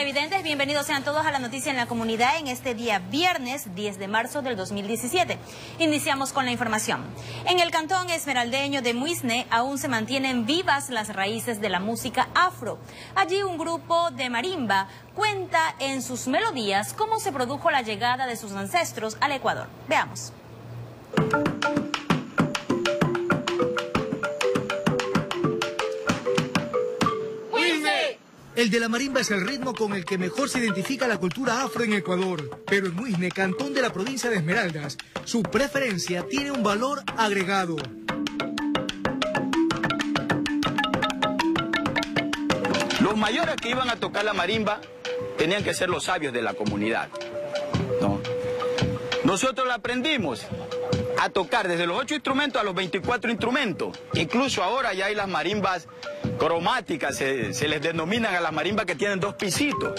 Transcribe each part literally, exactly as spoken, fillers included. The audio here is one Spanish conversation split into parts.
televidentes, bienvenidos sean todos a la noticia en la comunidad en este día viernes diez de marzo del dos mil diecisiete. Iniciamos con la información. En el cantón esmeraldeño de Muisne aún se mantienen vivas las raíces de la música afro. Allí un grupo de marimba cuenta en sus melodías cómo se produjo la llegada de sus ancestros al Ecuador. Veamos. El de la marimba es el ritmo con el que mejor se identifica la cultura afro en Ecuador. Pero en Muisne, cantón de la provincia de Esmeraldas, su preferencia tiene un valor agregado. Los mayores que iban a tocar la marimba tenían que ser los sabios de la comunidad, ¿no? Nosotros la aprendimos a tocar desde los ocho instrumentos a los veinticuatro instrumentos. Incluso ahora ya hay las marimbas cromáticas, se, se les denominan a las marimbas que tienen dos pisitos.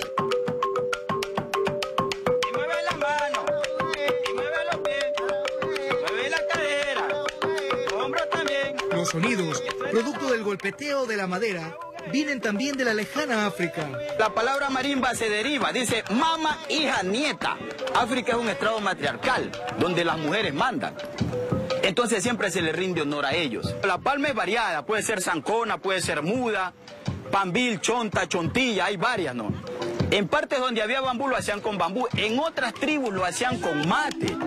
Y mueve las manos, y mueve los pies, mueve la cadera, los hombros también. Los sonidos, producto del golpeteo de la madera, vienen también de la lejana África. La palabra marimba se deriva, dice mama, hija, nieta. África es un estrado matriarcal, donde las mujeres mandan. Entonces siempre se le rinde honor a ellos. La palma es variada, puede ser zancona, puede ser muda, pambil, chonta, chontilla, hay varias, ¿no? En partes donde había bambú lo hacían con bambú, en otras tribus lo hacían con mate.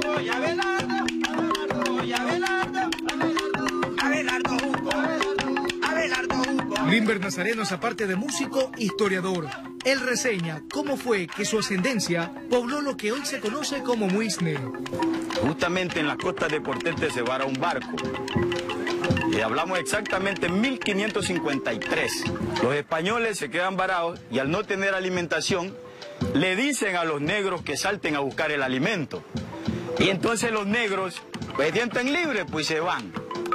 Limber Nazareno es, aparte de músico, historiador. Él reseña cómo fue que su ascendencia pobló lo que hoy se conoce como Muisne. Justamente en las costas de Portete se vara un barco. Y hablamos exactamente en mil quinientos cincuenta y tres. Los españoles se quedan varados y al no tener alimentación, le dicen a los negros que salten a buscar el alimento. Y entonces los negros, pues sienten libres, pues se van.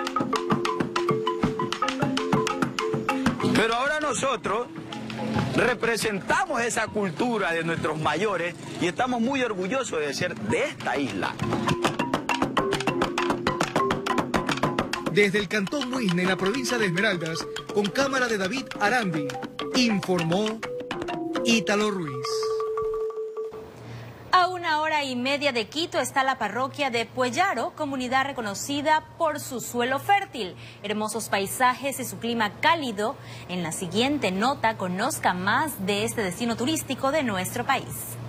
Pero ahora nosotros representamos esa cultura de nuestros mayores y estamos muy orgullosos de ser de esta isla. Desde el cantón Muisne, en la provincia de Esmeraldas, con cámara de David Arandi, informó Ítalo Ruiz. A una hora y media de Quito está la parroquia de Puellaro, comunidad reconocida por su suelo fértil, hermosos paisajes y su clima cálido. En la siguiente nota conozca más de este destino turístico de nuestro país.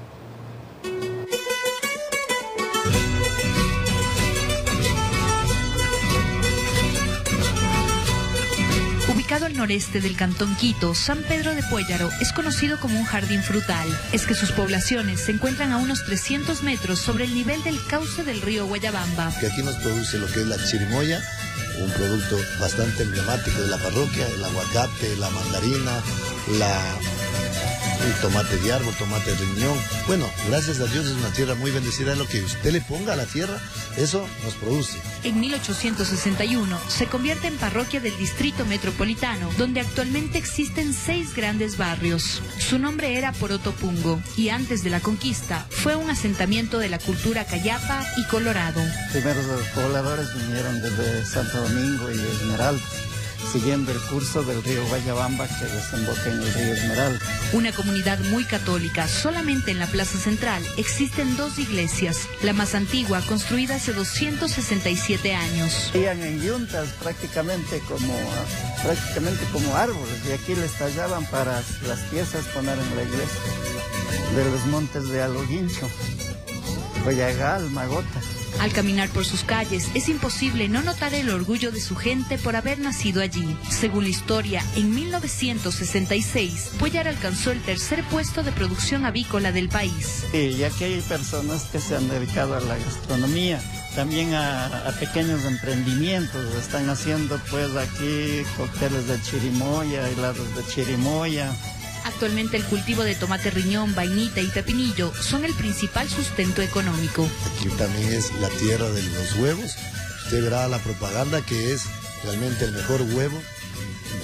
Ubicado al noreste del cantón Quito, San Pedro de Puellaro es conocido como un jardín frutal. Es que sus poblaciones se encuentran a unos trescientos metros sobre el nivel del cauce del río Guayabamba. Que aquí nos produce lo que es la chirimoya, un producto bastante emblemático de la parroquia, el aguacate, la mandarina, la... el tomate de árbol, tomate de riñón. Bueno, gracias a Dios es una tierra muy bendecida. Lo que usted le ponga a la tierra, eso nos produce. En mil ochocientos sesenta y uno se convierte en parroquia del Distrito Metropolitano, donde actualmente existen seis grandes barrios. Su nombre era Porotopungo y antes de la conquista fue un asentamiento de la cultura cayapa y colorado. Primero los pobladores vinieron desde Santo Domingo y Esmeralda, siguiendo el curso del río Guayabamba que desemboca en el río Esmeralda. Una comunidad muy católica. Solamente en la plaza central existen dos iglesias. La más antigua, construida hace doscientos sesenta y siete años. Vivían en yuntas prácticamente como, prácticamente como árboles, y aquí les tallaban para las piezas poner en la iglesia. De los montes de Aloguincho, Coyagal, Magota. Al caminar por sus calles es imposible no notar el orgullo de su gente por haber nacido allí. Según la historia, en mil novecientos sesenta y seis, Puellaro alcanzó el tercer puesto de producción avícola del país. Sí, ya que hay personas que se han dedicado a la gastronomía, también a, a pequeños emprendimientos. Están haciendo pues aquí cócteles de chirimoya, helados de chirimoya. Actualmente el cultivo de tomate riñón, vainita y pepinillo son el principal sustento económico. Aquí también es la tierra de los huevos. Usted verá la propaganda que es realmente el mejor huevo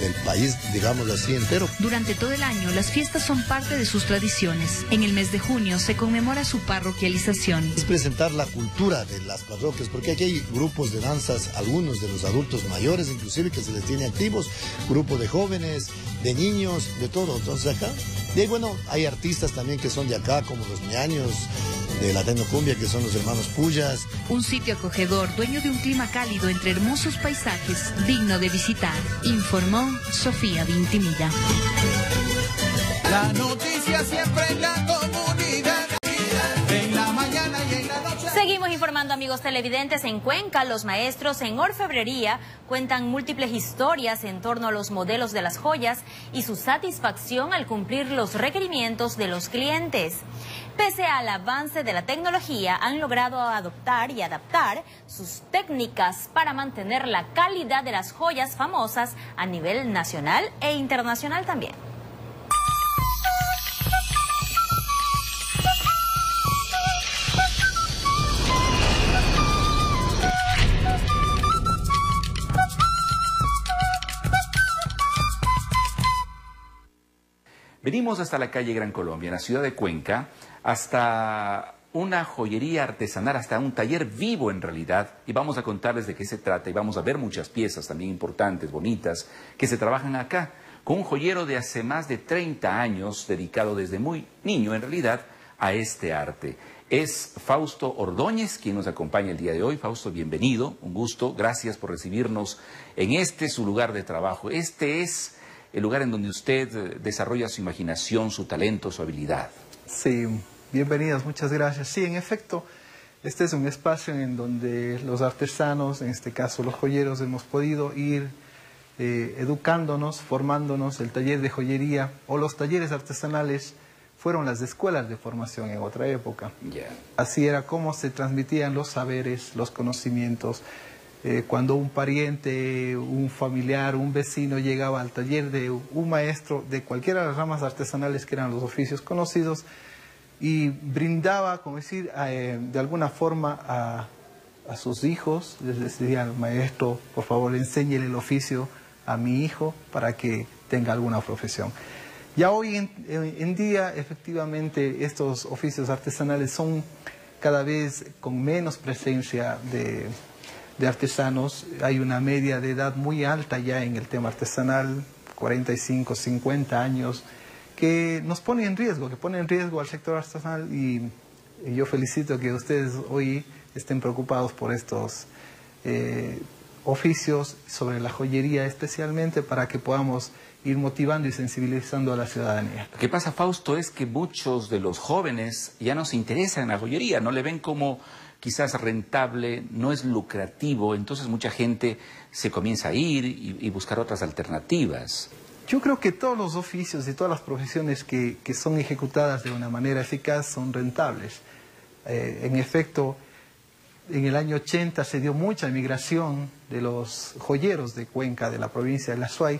del país, digámoslo así, entero. Durante todo el año, las fiestas son parte de sus tradiciones. En el mes de junio se conmemora su parroquialización. Es presentar la cultura de las parroquias, porque aquí hay grupos de danzas, algunos de los adultos mayores, inclusive, que se les tiene activos, grupos de jóvenes, de niños, de todo. Entonces acá, y ahí, bueno, hay artistas también que son de acá, como los ñaños, de la Tecnocumbia, que son los hermanos Pullas. Un sitio acogedor, dueño de un clima cálido entre hermosos paisajes, digno de visitar, informó Sofía Vintimilla. La noticia siempre en la comunidad, en la mañana y en la noche. Seguimos informando, amigos televidentes. En Cuenca, los maestros en orfebrería cuentan múltiples historias en torno a los modelos de las joyas y su satisfacción al cumplir los requerimientos de los clientes. Pese al avance de la tecnología, han logrado adoptar y adaptar sus técnicas para mantener la calidad de las joyas famosas a nivel nacional e internacional también. Venimos hasta la calle Gran Colombia, en la ciudad de Cuenca, hasta una joyería artesanal, hasta un taller vivo en realidad, y vamos a contarles de qué se trata, y vamos a ver muchas piezas también importantes, bonitas, que se trabajan acá, con un joyero de hace más de treinta años, dedicado desde muy niño en realidad, a este arte. Es Fausto Ordóñez quien nos acompaña el día de hoy. Fausto, bienvenido, un gusto, gracias por recibirnos en este su lugar de trabajo. Este es el lugar en donde usted desarrolla su imaginación, su talento, su habilidad. Sí, bienvenidos, muchas gracias. Sí, en efecto, este es un espacio en donde los artesanos, en este caso los joyeros, hemos podido ir eh, educándonos, formándonos. El taller de joyería o los talleres artesanales fueron las escuelas de formación en otra época. Yeah. Así era como se transmitían los saberes, los conocimientos. Eh, cuando un pariente, un familiar, un vecino llegaba al taller de un maestro de cualquiera de las ramas artesanales que eran los oficios conocidos y brindaba, como decir, eh, de alguna forma a, a sus hijos, les decía al maestro, por favor, enséñele el oficio a mi hijo para que tenga alguna profesión. Ya hoy en, en día, efectivamente, estos oficios artesanales son cada vez con menos presencia de... de artesanos. Hay una media de edad muy alta ya en el tema artesanal, cuarenta y cinco, cincuenta años, que nos pone en riesgo, que pone en riesgo al sector artesanal y, y yo felicito que ustedes hoy estén preocupados por estos eh, oficios, sobre la joyería especialmente, para que podamos ir motivando y sensibilizando a la ciudadanía. Lo que pasa, Fausto, es que muchos de los jóvenes ya no se interesan en la joyería, no le ven como quizás rentable, no es lucrativo, entonces mucha gente se comienza a ir y, y buscar otras alternativas. Yo creo que todos los oficios y todas las profesiones que, que son ejecutadas de una manera eficaz son rentables. Eh, en efecto, en el año ochenta se dio mucha migración de los joyeros de Cuenca, de la provincia de La Suay,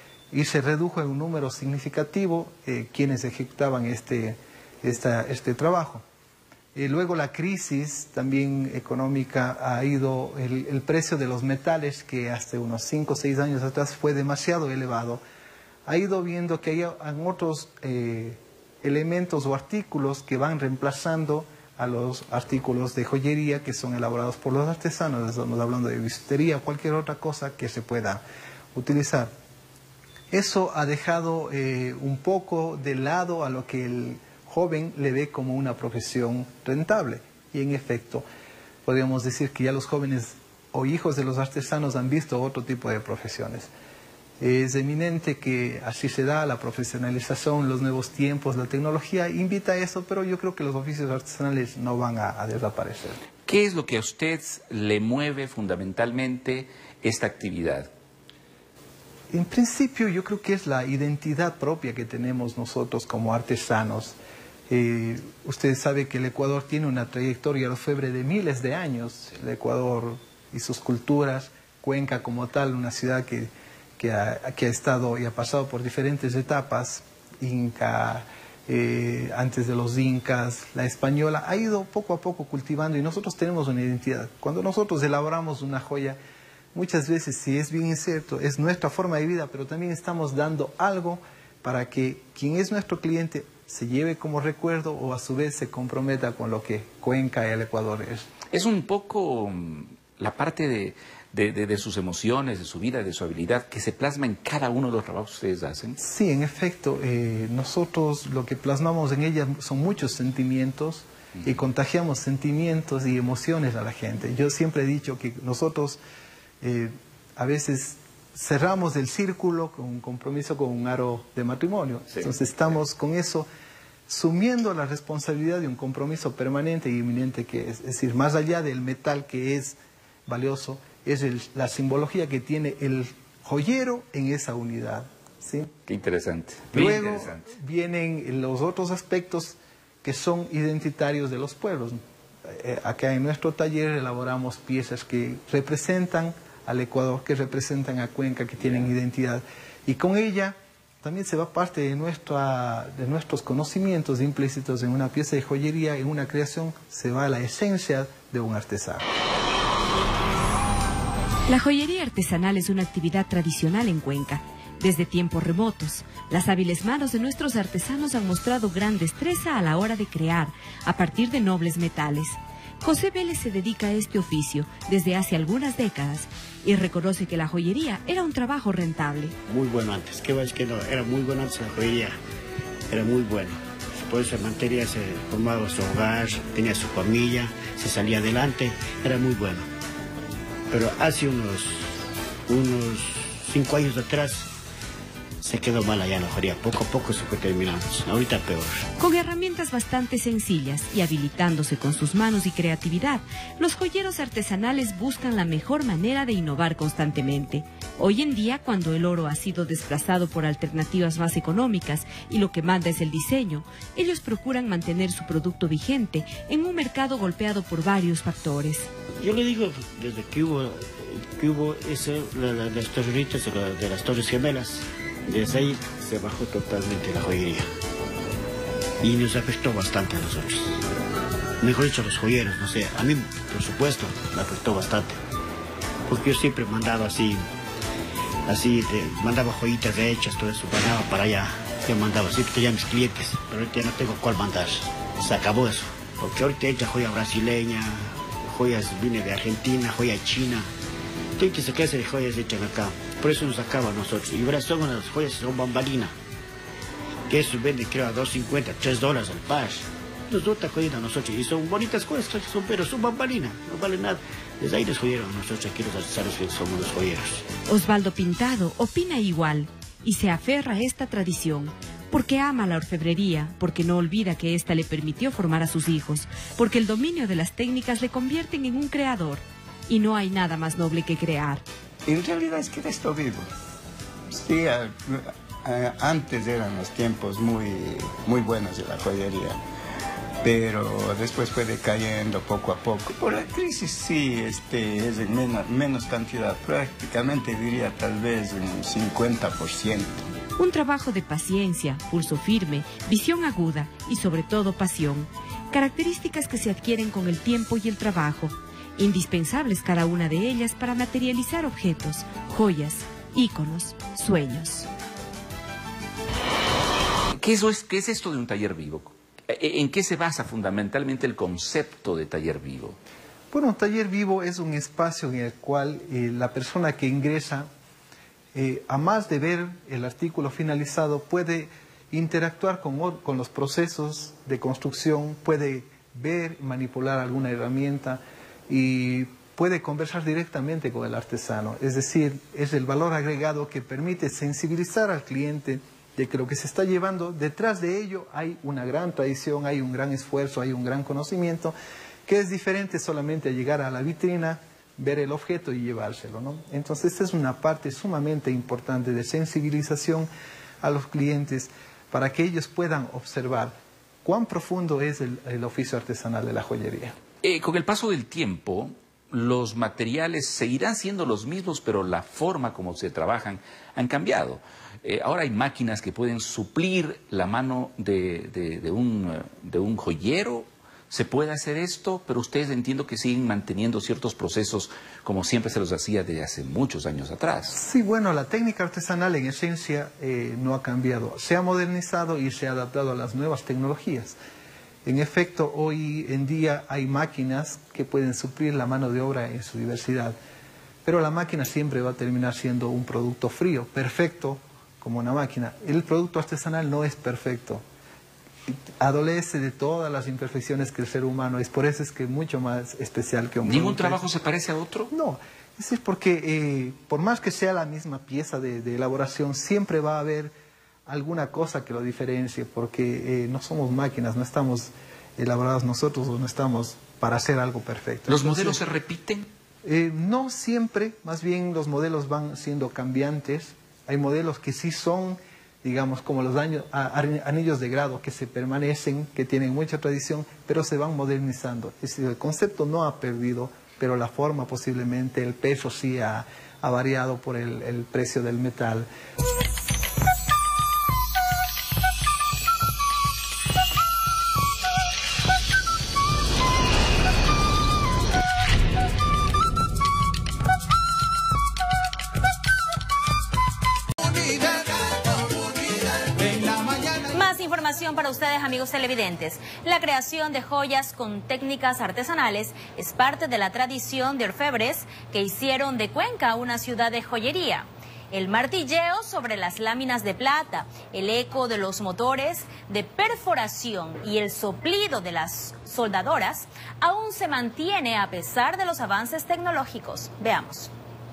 y se redujo en un número significativo eh, quienes ejecutaban este, esta, este trabajo. Eh, luego la crisis también económica ha ido, el, el precio de los metales, que hasta unos cinco o seis años atrás fue demasiado elevado, ha ido viendo que hay otros eh, elementos o artículos que van reemplazando a los artículos de joyería que son elaborados por los artesanos. Estamos hablando de bisutería o cualquier otra cosa que se pueda utilizar. Eso ha dejado eh, un poco de lado a lo que el joven le ve como una profesión rentable. Y en efecto, podríamos decir que ya los jóvenes o hijos de los artesanos han visto otro tipo de profesiones. Es eminente que así se da la profesionalización, los nuevos tiempos, la tecnología invita a eso, pero yo creo que los oficios artesanales no van a, a desaparecer. ¿Qué es lo que a usted le mueve fundamentalmente esta actividad? En principio yo creo que es la identidad propia que tenemos nosotros como artesanos. Eh, usted sabe que el Ecuador tiene una trayectoria orfebre de miles de años. El Ecuador y sus culturas, Cuenca como tal, una ciudad que, que, ha, que ha estado y ha pasado por diferentes etapas, Inca, eh, antes de los incas, la española, ha ido poco a poco cultivando y nosotros tenemos una identidad. Cuando nosotros elaboramos una joya, muchas veces, si es bien cierto, es nuestra forma de vida, pero también estamos dando algo para que quien es nuestro cliente se lleve como recuerdo o a su vez se comprometa con lo que Cuenca y el Ecuador es. Es un poco la parte de, de, de, de sus emociones, de su vida, de su habilidad, que se plasma en cada uno de los trabajos que ustedes hacen. Sí, en efecto, eh, nosotros lo que plasmamos en ella son muchos sentimientos, y contagiamos sentimientos y emociones a la gente. Yo siempre he dicho que nosotros eh, a veces cerramos el círculo con un compromiso con un aro de matrimonio. Sí, Entonces estamos sí. con eso sumiendo la responsabilidad de un compromiso permanente y inminente que es. Es decir, más allá del metal que es valioso, es el, la simbología que tiene el joyero en esa unidad. ¿Sí? Qué interesante. Luego interesante. vienen los otros aspectos que son identitarios de los pueblos. Eh, acá en nuestro taller elaboramos piezas que representan al Ecuador, que representan a Cuenca, que tienen yeah. identidad. Y con ella también se va parte de, nuestra, de nuestros conocimientos implícitos en una pieza de joyería, en una creación, se va la esencia de un artesano. La joyería artesanal es una actividad tradicional en Cuenca. Desde tiempos remotos, las hábiles manos de nuestros artesanos han mostrado gran destreza a la hora de crear, a partir de nobles metales. José Vélez se dedica a este oficio desde hace algunas décadas y reconoce que la joyería era un trabajo rentable. Muy bueno antes, ¿qué va a decir que no? Era muy bueno antes la joyería, era muy bueno. Por esa materia se formaba su hogar, tenía su familia, se salía adelante, era muy bueno. Pero hace unos, unos cinco años atrás, se quedó mal allá en la joyería, poco a poco se fue terminando, ahorita peor. Con herramientas bastante sencillas y habilitándose con sus manos y creatividad, los joyeros artesanales buscan la mejor manera de innovar constantemente. Hoy en día, cuando el oro ha sido desplazado por alternativas más económicas y lo que manda es el diseño, ellos procuran mantener su producto vigente en un mercado golpeado por varios factores. Yo le digo, desde que hubo, que hubo eso, la, la, las torreritas de, la, de las Torres Gemelas, desde ahí se bajó totalmente la joyería y nos afectó bastante a nosotros, mejor dicho a los joyeros, no sé, a mí por supuesto me afectó bastante, porque yo siempre he mandado así, así, de, mandaba joyitas de hechas, todo eso, mandaba para allá, yo mandaba siempre tenía mis clientes, pero ahorita ya no tengo cuál mandar, se acabó eso, porque ahorita hecha joya brasileña, joyas viene de Argentina, joya china, tiene que sacarse de joyas hechas acá. Por eso nos acaba a nosotros. Y verás, son unas joyas que son bambalina. Que eso vende, creo, a dos cincuenta, tres dólares al par. Nos dota joyas a nosotros. Y son bonitas cosas, son, pero son bambalina. No vale nada. Desde ahí nos joyeron a nosotros, aquí los artesanos que somos los joyeros. Osvaldo Pintado opina igual y se aferra a esta tradición. Porque ama la orfebrería, porque no olvida que ésta le permitió formar a sus hijos, porque el dominio de las técnicas le convierten en un creador. Y no hay nada más noble que crear. En realidad es que de esto vivo. Sí, a, a, antes eran los tiempos muy, muy buenos de la joyería, pero después fue decayendo poco a poco. Por la crisis sí, este, es en menos, menos cantidad, prácticamente diría tal vez un cincuenta por ciento. Un trabajo de paciencia, pulso firme, visión aguda y sobre todo pasión. Características que se adquieren con el tiempo y el trabajo. Indispensables cada una de ellas para materializar objetos, joyas, íconos, sueños. ¿Qué, eso es, ¿Qué es esto de un taller vivo? ¿En qué se basa fundamentalmente el concepto de taller vivo? Bueno, un taller vivo es un espacio en el cual eh, la persona que ingresa, eh, a más de ver el artículo finalizado, puede interactuar con, con los procesos de construcción, puede ver, manipular alguna herramienta, y puede conversar directamente con el artesano. Es decir, es el valor agregado que permite sensibilizar al cliente de que lo que se está llevando, detrás de ello hay una gran tradición, hay un gran esfuerzo, hay un gran conocimiento, que es diferente solamente a llegar a la vitrina, ver el objeto y llevárselo, ¿no? Entonces, esta es una parte sumamente importante de sensibilización a los clientes para que ellos puedan observar cuán profundo es el, el oficio artesanal de la joyería. Eh, con el paso del tiempo, los materiales seguirán siendo los mismos, pero la forma como se trabajan han cambiado. Eh, ahora hay máquinas que pueden suplir la mano de, de, de, un, de un joyero ¿Se puede hacer esto? Pero ustedes entiendo que siguen manteniendo ciertos procesos como siempre se los hacía desde hace muchos años atrás. Sí, bueno, la técnica artesanal en esencia eh, no ha cambiado. Se ha modernizado y se ha adaptado a las nuevas tecnologías. En efecto, hoy en día hay máquinas que pueden suplir la mano de obra en su diversidad. Pero la máquina siempre va a terminar siendo un producto frío, perfecto como una máquina. El producto artesanal no es perfecto. Adolece de todas las imperfecciones que el ser humano es, por eso es que es mucho más especial que un ¿Ningún trabajo se parece a otro? No, eso es porque eh, por más que sea la misma pieza de, de elaboración, siempre va a haber alguna cosa que lo diferencie, porque eh, no somos máquinas, no estamos elaborados nosotros, no estamos para hacer algo perfecto. ¿Los Entonces, modelos se repiten? Eh, no siempre, más bien los modelos van siendo cambiantes. Hay modelos que sí son, digamos, como los años, a, anillos de grado, que se permanecen, que tienen mucha tradición, pero se van modernizando. Es decir, el concepto no ha perdido, pero la forma posiblemente, el peso sí ha, ha variado por el, el precio del metal. Para ustedes, amigos televidentes, la creación de joyas con técnicas artesanales es parte de la tradición de orfebres que hicieron de Cuenca una ciudad de joyería. El martilleo sobre las láminas de plata, el eco de los motores de perforación y el soplido de las soldadoras aún se mantiene a pesar de los avances tecnológicos. Veamos.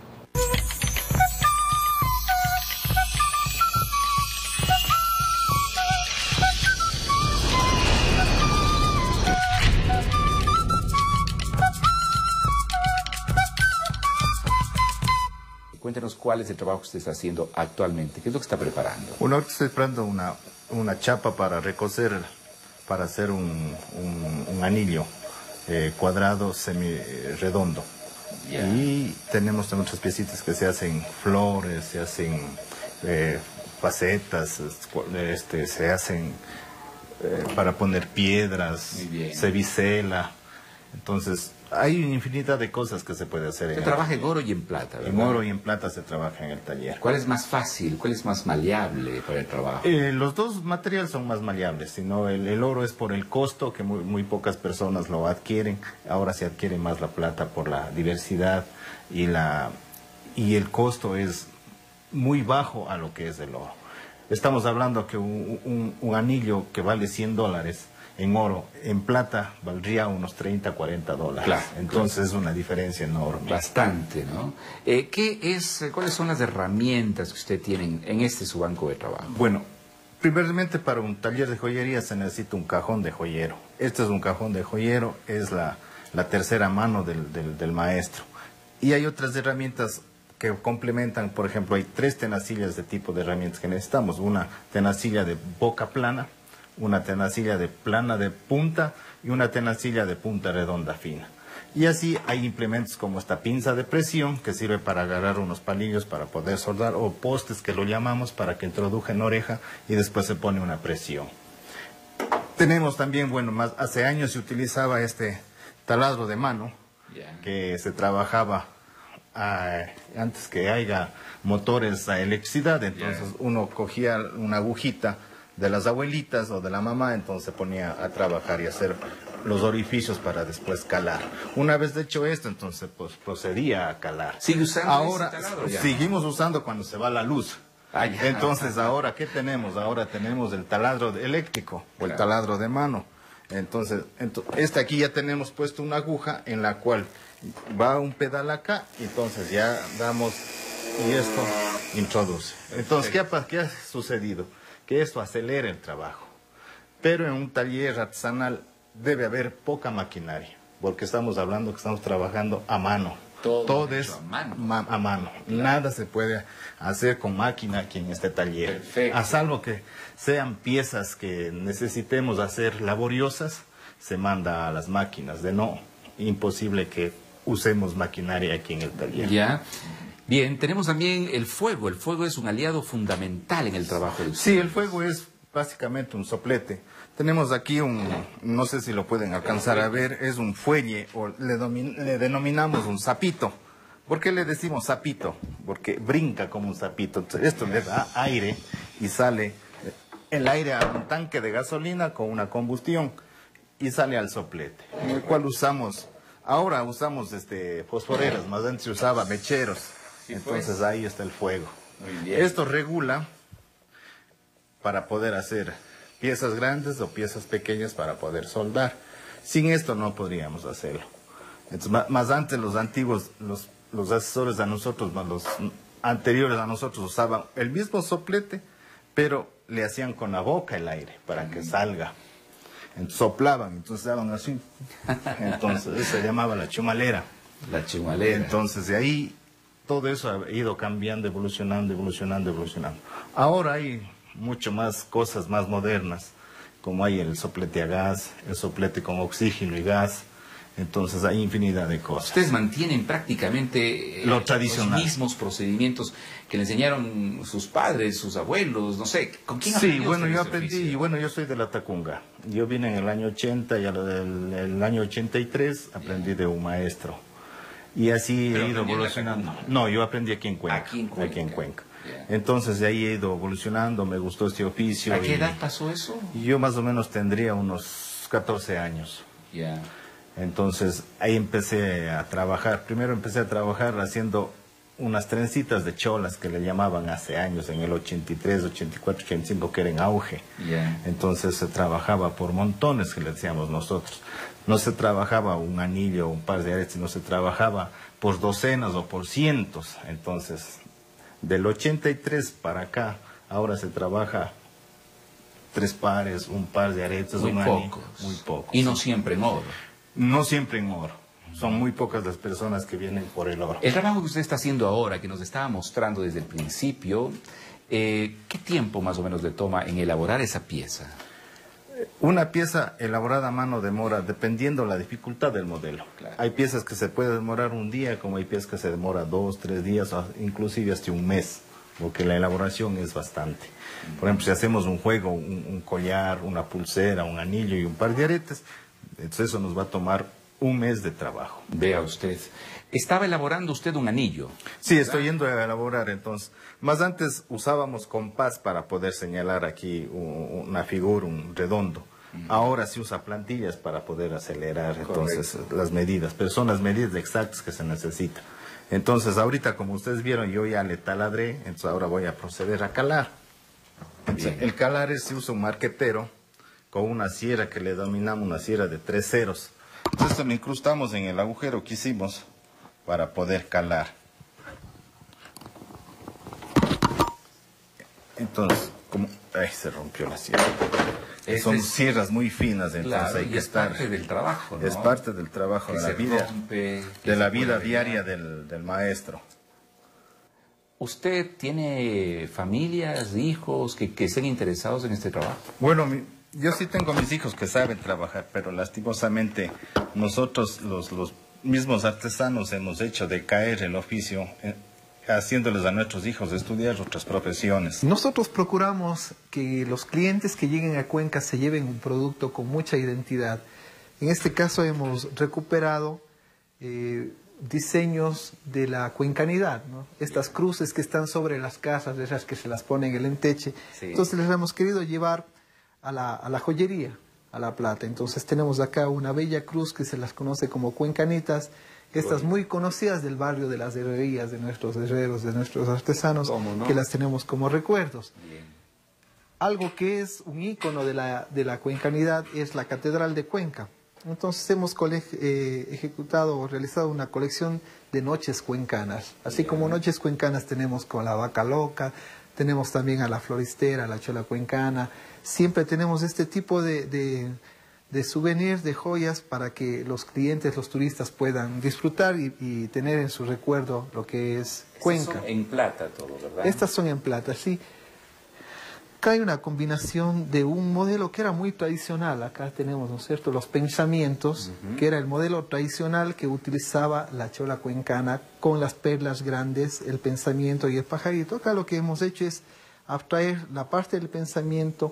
Cuéntenos cuál es el trabajo que usted está haciendo actualmente. ¿Qué es lo que está preparando? Bueno, ahora estoy preparando una, una chapa para recocer, para hacer un, un, un anillo eh, cuadrado semi-redondo. Yeah. Y tenemos también otras piecitas que se hacen flores, se hacen eh, facetas, este, se hacen eh, para poner piedras, se bisela. Entonces, hay infinidad de cosas que se puede hacer. Se trabaja en oro y en plata, ¿verdad? En oro y en plata se trabaja en el taller. ¿Cuál es más fácil? ¿Cuál es más maleable para el trabajo? Eh, los dos materiales son más maleables, sino el, el oro es por el costo, que muy, muy pocas personas lo adquieren. Ahora se adquiere más la plata por la diversidad y, la, y el costo es muy bajo a lo que es el oro. Estamos hablando que un, un, un anillo que vale cien dólares en oro, en plata valdría unos treinta, cuarenta dólares. Claro, entonces claro. Es una diferencia enorme. Bastante, ¿no? Eh, ¿qué es, ¿Cuáles son las herramientas que usted tiene en este su banco de trabajo? Bueno, primeramente para un taller de joyería se necesita un cajón de joyero. Este es un cajón de joyero, es la, la tercera mano del, del, del maestro. Y hay otras herramientas que complementan, por ejemplo, hay tres tenacillas de tipo de herramientas que necesitamos. Una tenacilla de boca plana, una tenacilla de plana de punta y una tenacilla de punta redonda fina. Y así hay implementos como esta pinza de presión que sirve para agarrar unos palillos para poder soldar, o postes que lo llamamos para que introduje en oreja y después se pone una presión. Tenemos también, bueno, más hace años se utilizaba este taladro de mano que se trabajaba a, antes que haya motores a electricidad, entonces yeah. uno cogía una agujita de las abuelitas o de la mamá, entonces se ponía a trabajar y hacer los orificios para después calar. Una vez hecho esto, entonces pues procedía a calar. ¿Sigue usando ahora ese taladro ya? Seguimos usando cuando se va la luz. Ah, entonces ahora, ¿qué tenemos? Ahora tenemos el taladro eléctrico o el taladro de mano. Entonces, ento este aquí ya tenemos puesto una aguja en la cual va un pedal acá, entonces ya damos y esto introduce. Entonces, ¿qué ha, qué ha sucedido? Que esto acelera el trabajo. Pero en un taller artesanal debe haber poca maquinaria, porque estamos hablando que estamos trabajando a mano. Todo, Todo es a mano. Ma a mano. Claro. Nada se puede hacer con máquina aquí en este taller. Perfecto. A salvo que sean piezas que necesitemos hacer laboriosas, se manda a las máquinas. De no, imposible que usemos maquinaria aquí en el taller. Ya. Bien, tenemos también el fuego. El fuego es un aliado fundamental en el trabajo de usted. Sí, el fuego es básicamente un soplete. Tenemos aquí un, no sé si lo pueden alcanzar a ver, es un fuelle, o le, domin, le denominamos un sapito. ¿Por qué le decimos sapito? Porque brinca como un sapito. Entonces, esto le da aire y sale el aire a un tanque de gasolina con una combustión y sale al soplete, en el cual usamos, ahora usamos este, fosforeras, más antes se usaba mecheros. Entonces ahí está el fuego. Esto regula para poder hacer piezas grandes o piezas pequeñas para poder soldar. Sin esto no podríamos hacerlo. Entonces, más, más antes los antiguos, los, los asesores a nosotros, más los anteriores a nosotros usaban el mismo soplete, pero le hacían con la boca el aire para que salga. Entonces, soplaban, entonces daban así. Entonces eso se llamaba la chumalera. La chumalera. Entonces de ahí todo eso ha ido cambiando, evolucionando, evolucionando, evolucionando. Ahora hay mucho más cosas más modernas, como hay el soplete a gas, el soplete con oxígeno y gas. Entonces hay infinidad de cosas. Ustedes mantienen prácticamente eh, lo tradicional, los mismos procedimientos que le enseñaron sus padres, sus abuelos, no sé. ¿Con quién Sí, aprendió bueno, usted yo ese aprendí, oficio? y bueno, yo soy de la Tacunga. Yo vine en el año ochenta y el, el año ochenta y tres aprendí yeah. de un maestro. Y así he ido evolucionando. No, yo aprendí aquí en Cuenca. Aquí en Cuenca. Aquí en Cuenca. Yeah. Entonces de ahí he ido evolucionando, me gustó este oficio. ¿A qué y, edad pasó eso? Yo más o menos tendría unos catorce años. Ya. Yeah. Entonces ahí empecé a trabajar. Primero empecé a trabajar haciendo unas trencitas de cholas que le llamaban hace años, en el ochenta y tres, ochenta y cuatro, ochenta y cinco, que era en auge. Yeah. Entonces se trabajaba por montones, que le decíamos nosotros. No se trabajaba un anillo o un par de aretes, sino se trabajaba por docenas o por cientos. Entonces, del ochenta y tres para acá, ahora se trabaja tres pares, un par de aretes, muy un pocos. anillo. Muy pocos. Y no siempre en oro. No siempre en oro. Son muy pocas las personas que vienen por el oro. El trabajo que usted está haciendo ahora, que nos estaba mostrando desde el principio, eh, ¿qué tiempo más o menos le toma en elaborar esa pieza? Una pieza elaborada a mano demora, dependiendo la dificultad del modelo. Claro. Hay piezas que se puede demorar un día, como hay piezas que se demora dos, tres días, o inclusive hasta un mes, porque la elaboración es bastante. Por ejemplo, si hacemos un juego, un, un collar, una pulsera, un anillo y un par de aretes, entonces eso nos va a tomar un mes de trabajo. Vea usted. Estaba elaborando usted un anillo. Sí, estoy yendo a elaborar entonces. Más antes usábamos compás para poder señalar aquí una figura, un redondo. Uh-huh. Ahora se usa plantillas para poder acelerar entonces Correcto. las medidas, pero son las medidas exactas que se necesitan. Entonces ahorita, como ustedes vieron, yo ya le taladré, entonces ahora voy a proceder a calar. Entonces, el calar es, se usa un marquetero con una sierra que le denominamos una sierra de tres ceros. Entonces lo incrustamos en el agujero que hicimos para poder calar. Entonces, como... ¡Ay, se rompió la sierra! Este Son es... sierras muy finas, entonces claro, hay que es estar... Es parte del trabajo, ¿no? Es parte del trabajo, de la vida, rompe, de la vida diaria del, del maestro. ¿Usted tiene familias, hijos que, que estén interesados en este trabajo? Bueno, mi... yo sí tengo mis hijos que saben trabajar, pero lastimosamente nosotros los, los mismos artesanos hemos hecho decaer el oficio, eh, haciéndoles a nuestros hijos estudiar otras profesiones. Nosotros procuramos que los clientes que lleguen a Cuenca se lleven un producto con mucha identidad. En este caso hemos recuperado eh, diseños de la cuencanidad, ¿no? Estas cruces que están sobre las casas, esas que se las ponen en el enteche. Sí. Entonces les hemos querido llevar A la, a la joyería, a La Plata. Entonces tenemos acá una bella cruz que se las conoce como cuencanitas, estas muy conocidas del barrio de las herrerías, de nuestros herreros, de nuestros artesanos, ¿no? Que las tenemos como recuerdos. Bien. Algo que es un ícono de la, de la cuencanidad es la Catedral de Cuenca. Entonces hemos eh, ejecutado o realizado una colección de noches cuencanas. Así Bien. como noches cuencanas tenemos con la Vaca Loca, tenemos también a la Floristera, a la Chola Cuencana. Siempre tenemos este tipo de, de, de souvenirs, de joyas, para que los clientes, los turistas puedan disfrutar y, y tener en su recuerdo lo que es Cuenca. Estas son en plata todo, ¿verdad? Estas son en plata, sí. Acá hay una combinación de un modelo que era muy tradicional. Acá tenemos, ¿no es cierto?, los pensamientos, uh-huh. que era el modelo tradicional que utilizaba la Chola Cuencana con las perlas grandes, el pensamiento y el pajarito. Acá lo que hemos hecho es abstraer la parte del pensamiento,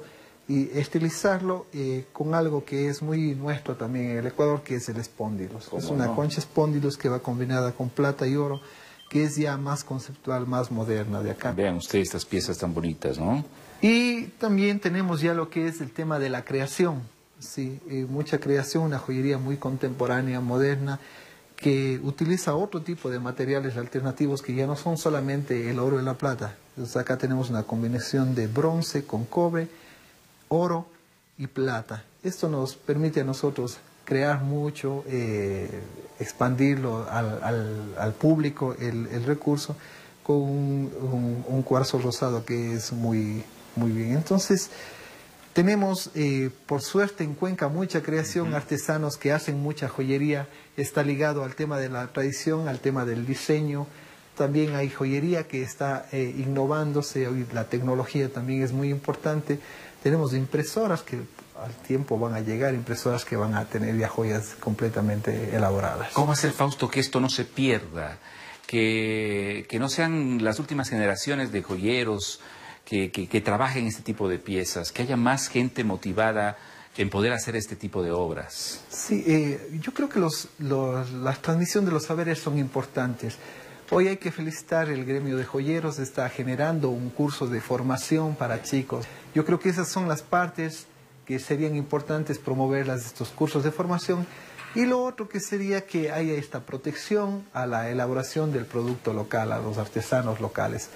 y estilizarlo eh, con algo que es muy nuestro también en el Ecuador, que es el espóndilos. Es una no? concha espóndilos que va combinada con plata y oro, que es ya más conceptual, más moderna de acá. Vean ustedes estas piezas tan bonitas, ¿no? Y también tenemos ya lo que es el tema de la creación, sí, eh, mucha creación, una joyería muy contemporánea, moderna, que utiliza otro tipo de materiales alternativos que ya no son solamente el oro y la plata. Entonces acá tenemos una combinación de bronce con cobre, oro y plata. Esto nos permite a nosotros crear mucho, eh, expandirlo al, al, al público el, el recurso con un, un, un cuarzo rosado que es muy, muy bien. Entonces tenemos, eh, por suerte en Cuenca, mucha creación, artesanos que hacen mucha joyería, está ligado al tema de la tradición, al tema del diseño. También hay joyería que está eh, innovándose, hoy la tecnología también es muy importante. Tenemos impresoras que al tiempo van a llegar, impresoras que van a tener ya joyas completamente elaboradas. ¿Cómo hacer, Fausto, que esto no se pierda? Que, que no sean las últimas generaciones de joyeros que, que, que trabajen este tipo de piezas, que haya más gente motivada en poder hacer este tipo de obras. Sí, eh, yo creo que los, los, la transmisión de los saberes son importantes. Hoy hay que felicitar el gremio de joyeros, está generando un curso de formación para chicos. Yo creo que esas son las partes que serían importantes promoverlas, estos cursos de formación. Y lo otro que sería que haya esta protección a la elaboración del producto local, a los artesanos locales.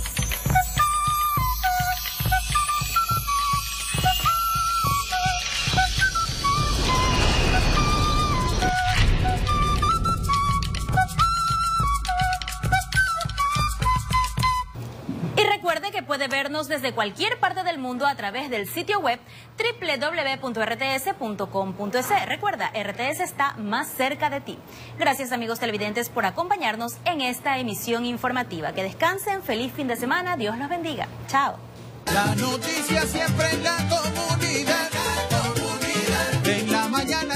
Puede vernos desde cualquier parte del mundo a través del sitio web doble u doble u doble u punto r t s punto com punto e s. Recuerda, R T S está más cerca de ti. Gracias, amigos televidentes, por acompañarnos en esta emisión informativa. Que descansen, feliz fin de semana, Dios los bendiga. Chao. La noticia siempre en la comunidad, la comunidad. En la mañana.